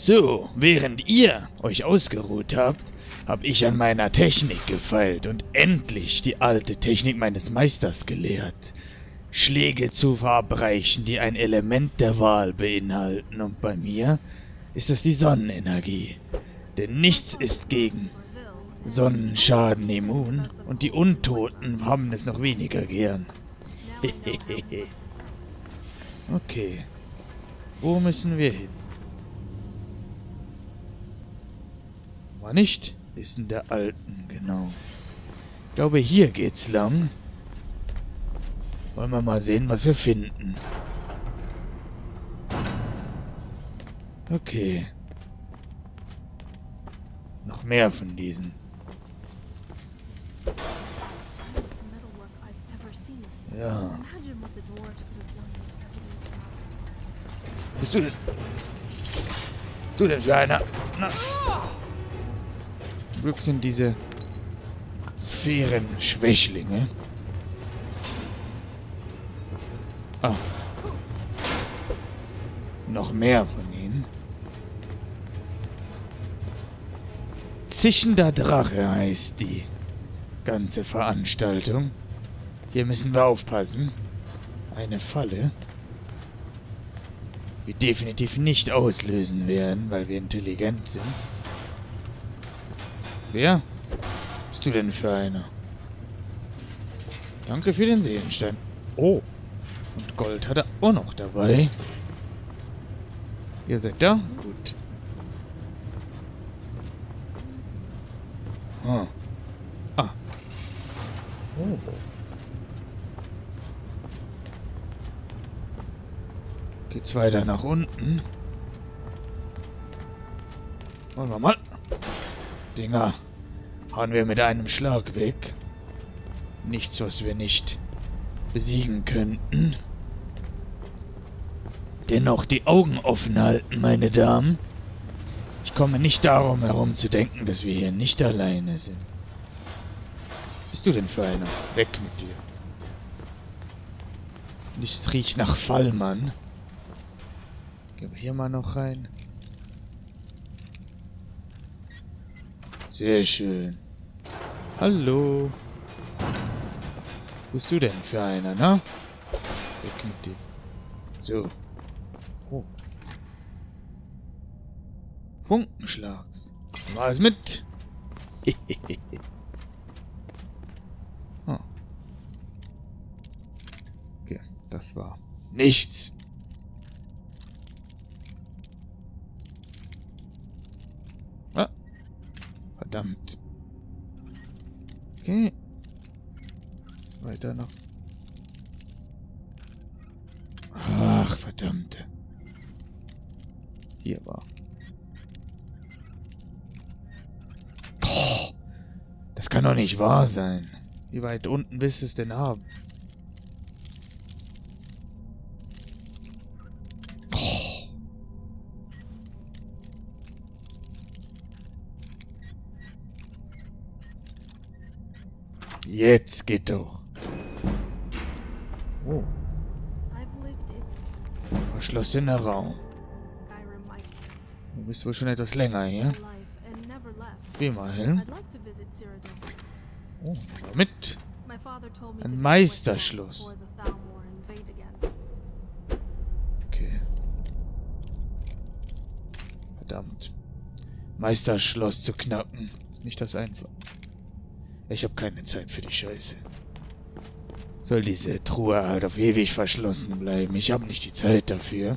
So, während ihr euch ausgeruht habt, habe ich an meiner Technik gefeilt und endlich die alte Technik meines Meisters gelehrt. Schläge zu verabreichen, die ein Element der Wahl beinhalten. Und bei mir ist es die Sonnenenergie. Denn nichts ist gegen Sonnenschaden immun und die Untoten haben es noch weniger gern. Okay. Wo müssen wir hin? War nicht? Ist in der alten, genau. Ich glaube, hier geht's lang. Wollen wir mal sehen, was wir finden. Okay. Noch mehr von diesen. Ja. Bist du denn? Du denn für einer? Na. Zum Glück sind diese fairen Schwächlinge. Ah. Noch mehr von ihnen. Zischender Drache heißt die ganze Veranstaltung. Hier müssen wir aufpassen. Eine Falle. Wir definitiv nicht auslösen werden, weil wir intelligent sind. Wer bist du denn für einer? Danke für den Seelenstein. Oh. Und Gold hat er auch noch dabei. Ihr seid da? Gut. Ah. Ah. Oh. Geht's weiter nach unten? Wollen wir mal. Dinger hauen wir mit einem Schlag weg. Nichts, was wir nicht besiegen könnten. Dennoch die Augen offen halten, meine Damen. Ich komme nicht darum herum zu denken, dass wir hier nicht alleine sind. Bist du denn für einer? Weg mit dir. Nichts riecht nach Fallmann. Gehen wir hier mal noch rein. Sehr schön. Hallo. Bist du denn für einer, ne? Weg mit dir. So. Oh. Funkenschlags. Mal alles mit. Oh. Okay, das war nichts. Ah. Verdammt. Okay. Weiter noch. Ach, verdammte. Hier war. Oh, das kann doch nicht wahr sein. Wie weit unten willst du es denn haben? Oh. Jetzt geht doch. Oh. Verschlossener Raum. Du bist wohl schon etwas länger hier. Geh mal hin. Oh, mit. Ein Meisterschloss. Okay. Verdammt. Meisterschloss zu knacken. Ist nicht das einfach. Ich habe keine Zeit für die Scheiße. Soll diese Truhe halt auf ewig verschlossen bleiben. Ich habe nicht die Zeit dafür.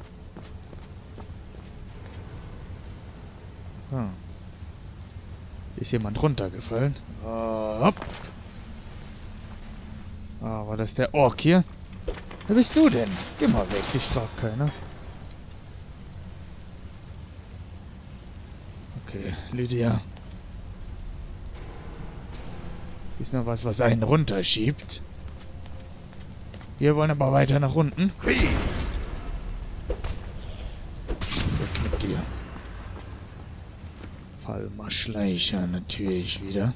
Ah. Ist jemand runtergefallen? Hopp. Ah, war das der Ork hier? Wer bist du denn? Geh mal weg, dich fragt keiner. Okay, Lydia. Ist noch was einen runterschiebt. Wir wollen aber weiter nach unten. Weg mit dir. Fallmarschleicher natürlich wieder.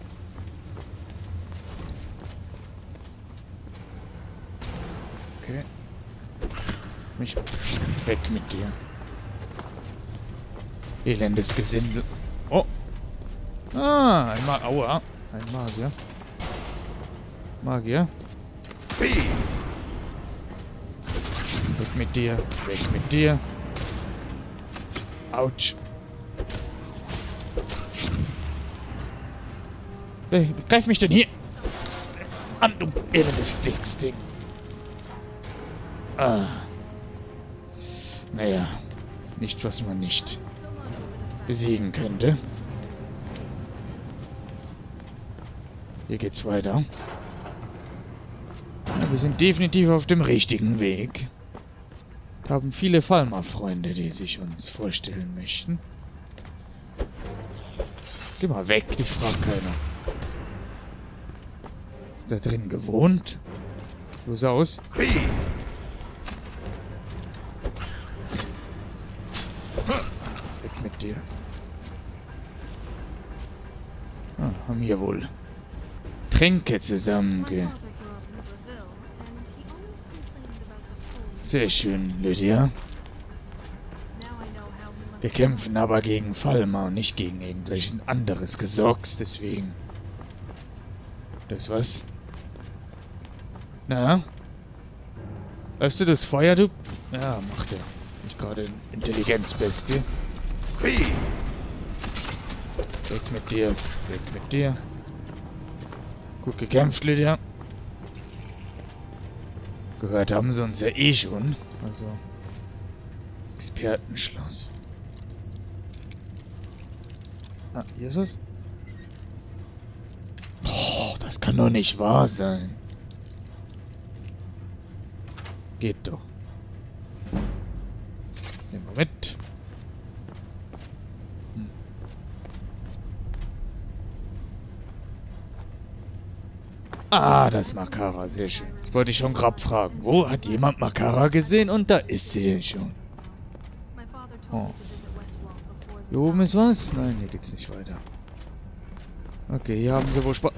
Okay. Mich weg mit dir. Elendes Gesindel. Oh. Ah, aua. Ein Magier. Magier. Weg mit dir. Weg mit dir. Autsch. Greif mich denn hier an, du elendes Ding. Ah. Naja. Nichts, was man nicht besiegen könnte. Hier geht's weiter. Ja, wir sind definitiv auf dem richtigen Weg. Wir haben viele Falmer-Freunde, die sich uns vorstellen möchten. Geh mal weg, dich fragt keiner. Ist da drin gewohnt? So sieht's aus. Weg mit dir. Ah, haben hier wohl Tränke zusammenge... Sehr schön, Lydia. Wir kämpfen aber gegen Falmer und nicht gegen irgendwelchen anderes Gesocks, deswegen. Das was? Na? Läufst du das Feuer, du? Ja, macht er. Nicht gerade Intelligenzbestie. Weg mit dir. Weg mit dir. Gut gekämpft, Lydia. Gehört haben sie uns ja eh schon. Also. Expertenschloss. Ah, hier ist es. Oh, das kann doch nicht wahr sein. Geht doch. Nehmen wir mit. Ah, das ist Makara, sehr schön. Ich wollte dich schon gerade fragen. Wo hat jemand Makara gesehen? Und da ist sie schon. Oh. Hier oben ist was? Nein, hier geht's nicht weiter. Okay, hier haben sie wohl Spaß.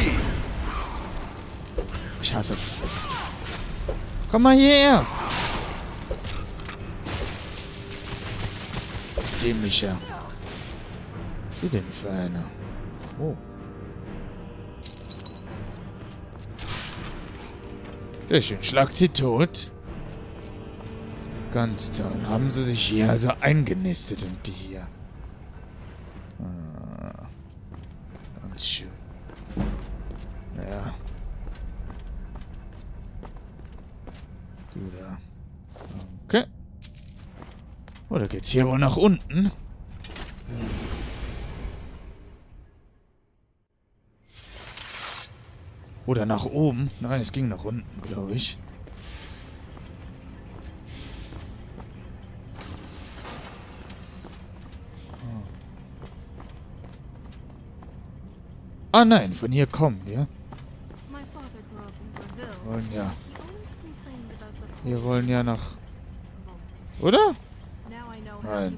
Ich hasse. Komm mal hierher! Dämlicher. Was ist denn für einer? Oh. Sehr schön. Schlagt sie tot. Ganz toll. Haben sie sich hier also eingenistet und die hier. Ah, ganz schön. Ja. Du da. Okay. Oder geht's hier wohl nach unten? Oder nach oben? Nein, es ging nach unten, glaube ich. Ah nein, von hier kommen wir. Wir wollen ja nach... Oder? Nein.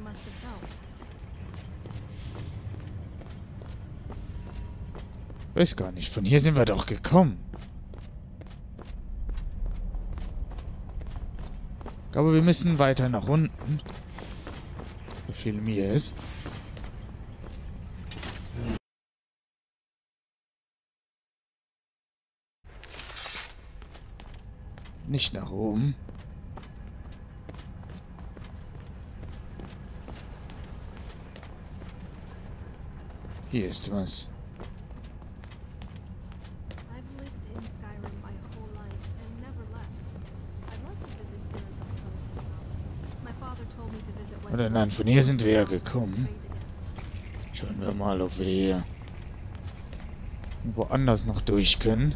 Weiß gar nicht. Von hier sind wir doch gekommen. Ich glaube, wir müssen weiter nach unten. So viel mir ist. Nicht nach oben. Hier ist was. Oder nein, von hier sind wir ja gekommen. Schauen wir mal, ob wir hier woanders noch durch können.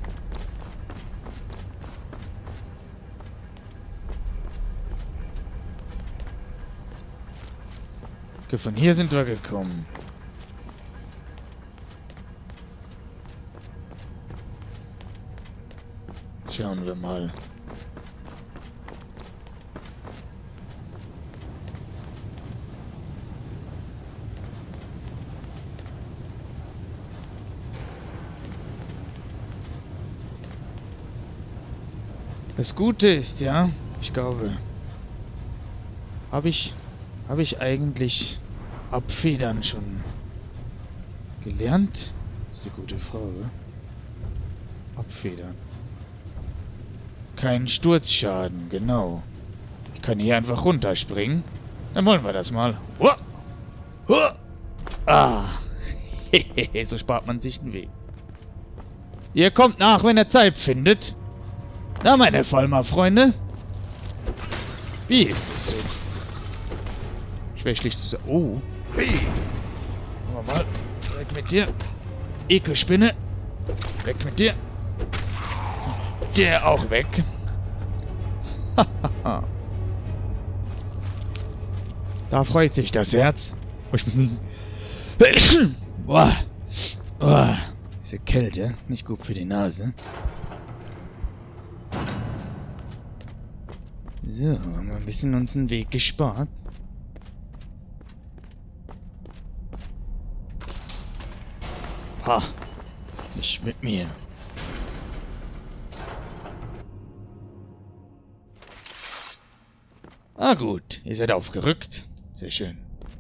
Okay, von hier sind wir gekommen. Schauen wir mal. Das Gute ist, ja, ich glaube, habe ich eigentlich Abfedern schon gelernt? Das ist eine gute Frage. Abfedern. Kein Sturzschaden, genau. Ich kann hier einfach runterspringen. Dann wollen wir das mal. Uah! Uah! Ah! So spart man sich den Weg. Ihr kommt nach, wenn ihr Zeit findet. Na, meine Vollmer-Freunde. Wie ist es so? Schwächlich zu sagen. Oh. Gucken wir mal. Weg mit dir. Ekelspinne. Weg mit dir. Der auch weg. Da freut sich das Herz. Oh, ich muss niesen. Boah. Boah. Diese Kälte. Nicht gut für die Nase. So, haben wir ein bisschen uns den Weg gespart. Ha. Nicht mit mir. Ah gut, ihr seid aufgerückt. Sehr schön.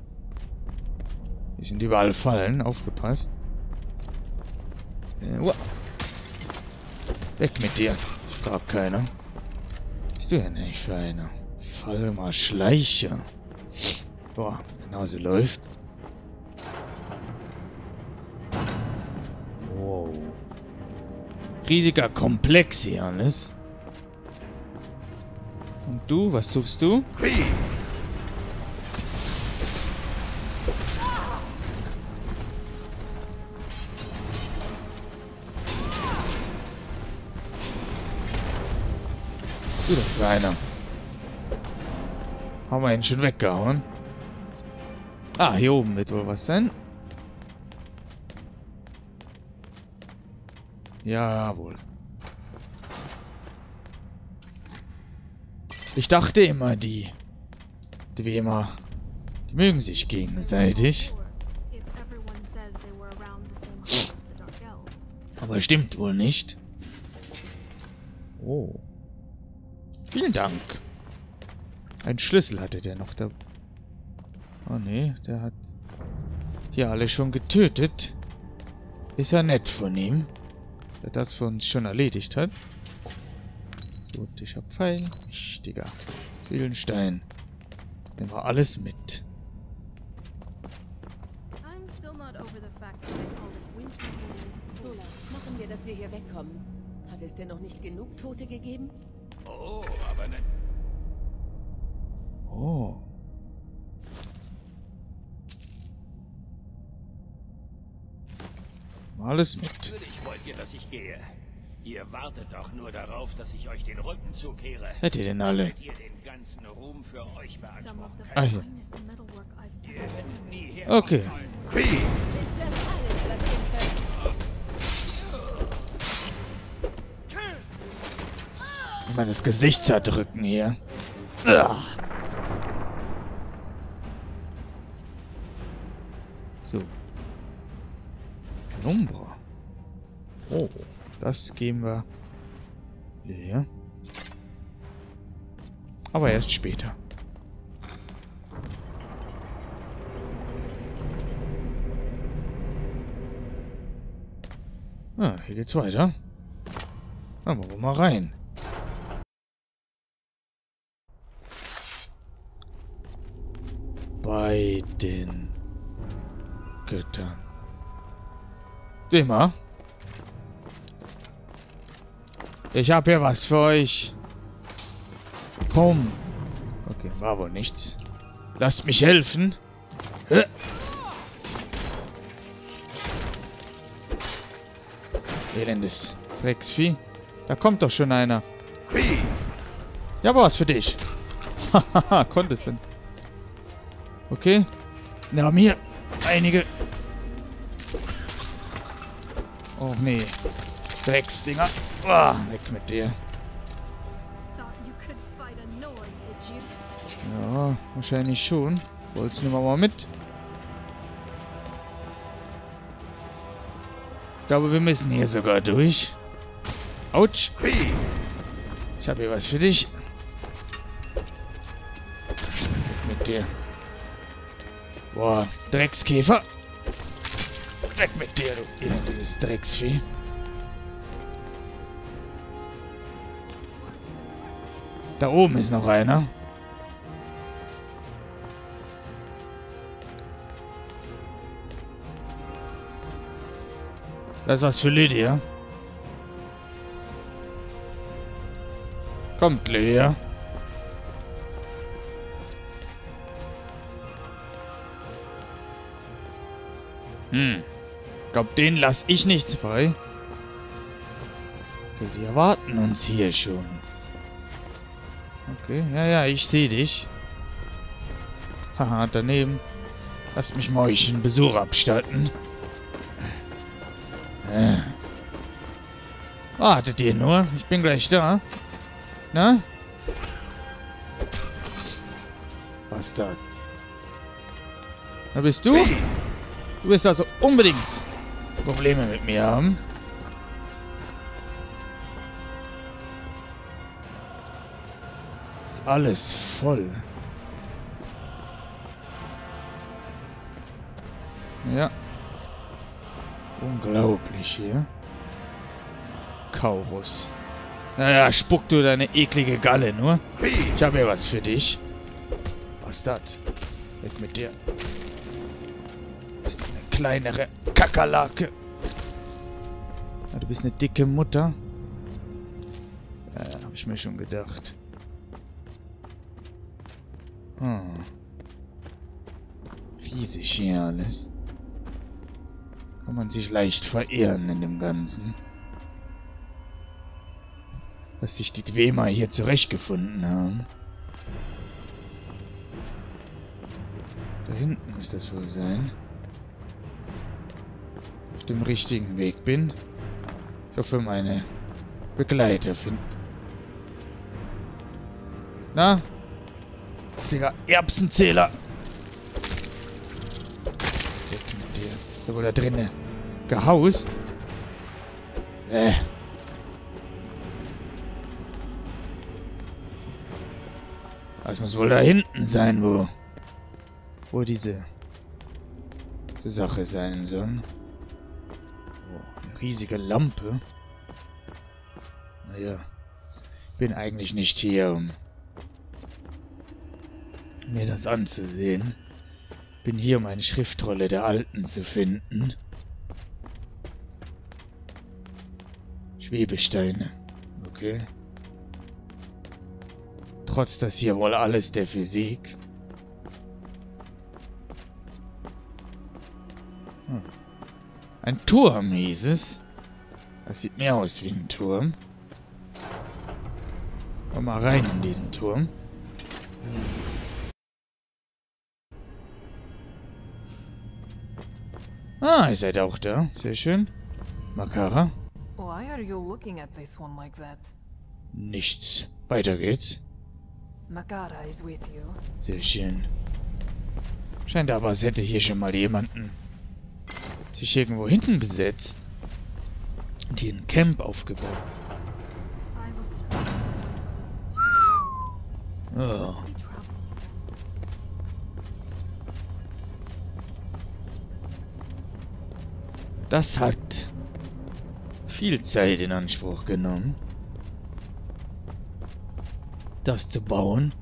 Hier sind überall Fallen, aufgepasst. Weg mit dir. Ich frag keiner. Bist du ja nicht für einer? Fall mal Schleicher. Boah, die Nase läuft. Wow. Riesiger Komplex hier alles. Und du, was suchst du? Du doch Kleiner. Haben wir ihn schon weggehauen? Ah, hier oben wird wohl was sein. Jawohl. Ich dachte immer, die Dwemer, die mögen sich gegenseitig. Aber stimmt wohl nicht. Oh. Vielen Dank. Ein Schlüssel hatte der noch da. Oh nee, der hat hier alle schon getötet. Ist ja nett von ihm, der das für uns schon erledigt hat. So, ich hab Pfeil. Wichtiger. Seelenstein. Nehmen wir alles mit. Sola, machen wir, dass wir hier wegkommen. Hat es denn noch nicht genug Tote gegeben? Oh, aber ne... Oh. Alles mit. Natürlich wollt ihr, dass ich gehe. Ihr wartet doch nur darauf, dass ich euch den Rücken zukehre. Seid ihr denn alle? Damit ihr den ganzen Ruhm für euch beanspruchen könnt. Ah, hier. Ihr hättet nie herkommen Okay. sollen. Ist das alles, was ihr könnt? Immer das Gesicht zerdrücken hier. Ah. So. Penumbra. Oh, das geben wir hier. Aber erst später. Ah, hier geht's weiter. Dann wollen wir mal rein. Bei den Göttern. Immer. Ich hab hier was für euch. Komm. Okay, war wohl nichts. Lasst mich helfen. Elendes Drecksvieh. Da kommt doch schon einer. Ja, aber was für dich. Hahaha, konntest du. Okay. Wir haben hier einige. Oh nee. Drecksdinger. Ah, weg mit dir. Ja, wahrscheinlich schon. Wollt's nehmen wir mal mit. Ich glaube, wir müssen hier sogar durch. Autsch. Ich habe hier was für dich. Weg mit dir. Boah, Dreckskäfer. Weg mit dir, du irrsinniges Drecksvieh. Da oben ist noch einer. Das ist was für Lydia. Kommt, Lydia. Ich glaube, den lasse ich nicht frei. Okay, die erwarten uns hier schon. Okay, ja, ich sehe dich. Haha, daneben. Lass mich mal euch einen Besuch abstatten. Wartet ihr nur? Ich bin gleich da. Na? Bastard. Da bist du? Du wirst also unbedingt Probleme mit mir haben. Ist alles voll. Ja. Unglaublich hier. Kaurus. Naja, spuck du deine eklige Galle nur. Ich habe ja was für dich. Bastard. Weg mit dir. Bist eine kleinere Kakerlake. Ja, du bist eine dicke Mutter. Ja, hab ich mir schon gedacht. Riesig hier alles. Kann man sich leicht verehren in dem Ganzen. Dass sich die Dwemer hier zurechtgefunden haben. Da hinten muss das wohl sein. Auf dem richtigen Weg bin. Ich hoffe, meine Begleiter finden. Na? Digga, Erbsenzähler! Weg mit dir. Ist da wohl da drinnen gehaust? Das muss wohl da hinten sein, wo diese Sache sein soll. Oh, eine riesige Lampe. Naja, bin eigentlich nicht hier, um mir das anzusehen. Bin hier, um eine Schriftrolle der Alten zu finden. Schwebesteine. Okay. Trotz das hier wohl alles der Physik. Ein Turm hieß es. Das sieht mehr aus wie ein Turm. Komm mal rein in diesen Turm. Ah, ihr seid auch da. Sehr schön. Makara. Why are you looking at this one like that? Nichts. Weiter geht's. Makara is with you. Sehr schön. Scheint aber, als hätte hier schon mal jemanden sich irgendwo hinten gesetzt und hier ein Camp aufgebaut. Oh. Das hat viel Zeit in Anspruch genommen, das zu bauen.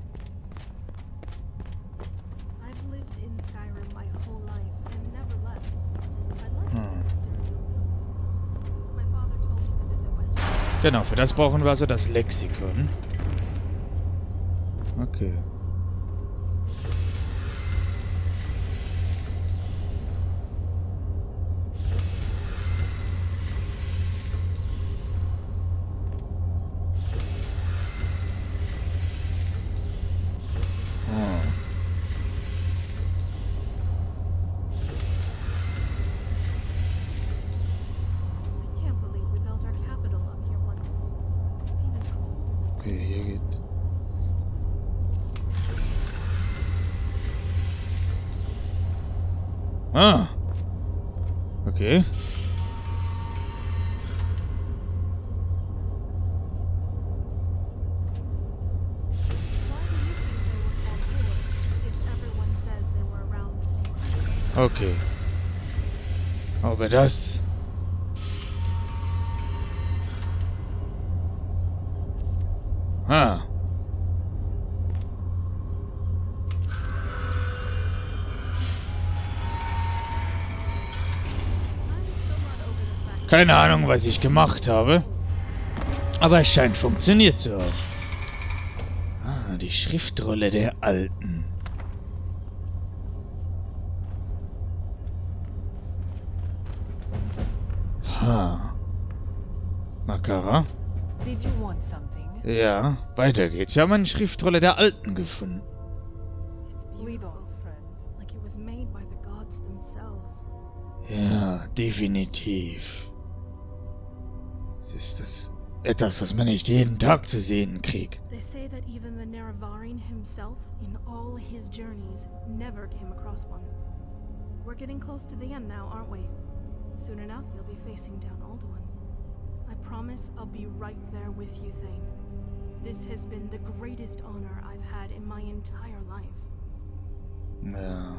Genau, für das brauchen wir also das Lexikon. Okay. Okay, hier geht. Ah. Okay. Okay. Aber das... Ah. Keine Ahnung, was ich gemacht habe. Aber es scheint funktioniert zu haben. Ah, die Schriftrolle der Alten. Ha. Makara? Did you want something? Ja, weiter geht's. Wir haben eine Schriftrolle der Alten gefunden. It's beautiful, friend. Like it was made by the gods themselves. Ja, definitiv. Es ist das etwas, was man nicht jeden Tag zu sehen kriegt. They say that even the Nerevarine himself, in all his journeys, never came across one. We're getting close to the end now, aren't we? Soon enough, you'll be facing down Alduin. I promise I'll be right there with you, Thane. This has been the greatest honor I've had in my entire life. Ja.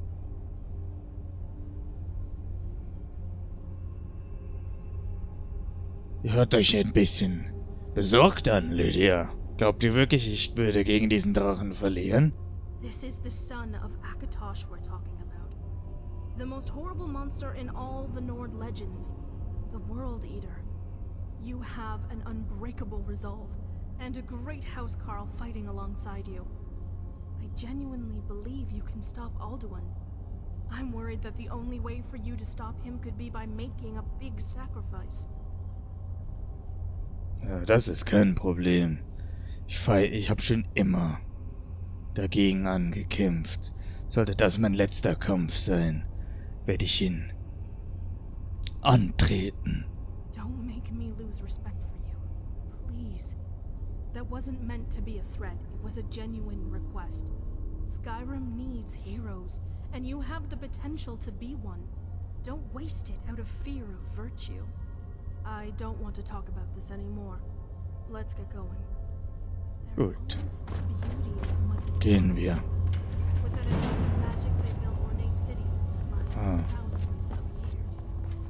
Ihr hört euch ein bisschen besorgt an, Lydia. Glaubt ihr wirklich, ich würde gegen diesen Drachen verlieren? This is the son of Akatosh we're talking about. The most horrible monster in all the Nord legends. The World Eater. You have an unbreakable resolve, and a great housecarl fighting alongside you. I genuinely believe you can stop Alduin. I'm worried that the only way for you to stop him could be by making a big sacrifice. Ja, das ist kein Problem. Ich habe schon immer dagegen angekämpft. Sollte das mein letzter Kampf sein, werde ich ihn antreten. Don't make me lose respect for you. Please. That wasn't meant to be a threat. It was a genuine request. Skyrim needs heroes, and you have the potential to be one. Don't waste it out of fear of virtue. I don't want to talk about this anymore. Let's get going. There's Gut. almost beauty in what the Gehen wir. With that amount of magic, they built ornate cities that last Ah. thousands of years.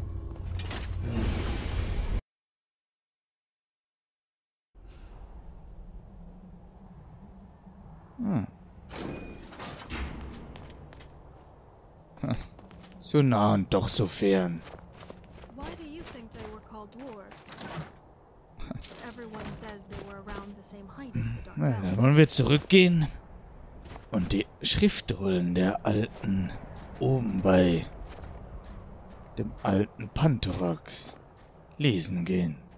Ah. Ha. So nah und doch so fern. Why do you think they were called dwarves? Everyone says they were around the same height as the Dark Na, dann Elves. wollen wir zurückgehen und die Schriftrollen der Alten oben bei dem alten Panthorax lesen gehen.